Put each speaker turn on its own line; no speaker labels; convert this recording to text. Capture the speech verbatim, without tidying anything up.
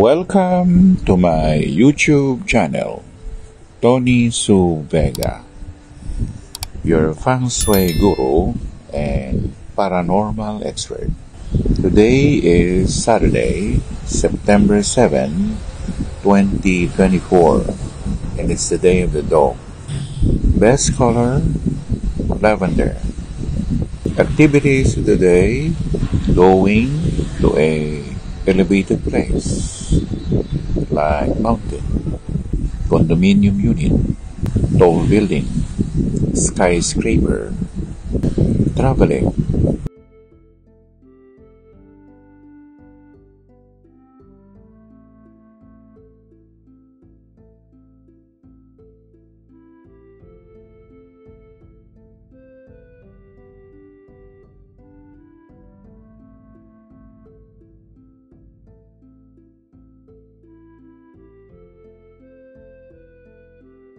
Welcome to my YouTube channel, Tony Su Vega, your feng shui guru and paranormal expert. Today is Saturday, September seventh, twenty twenty-four, and it's the day of the dog. Best color, lavender. Activities today, going to a elevated place like mountain, condominium unit, tall building, skyscraper, traveling,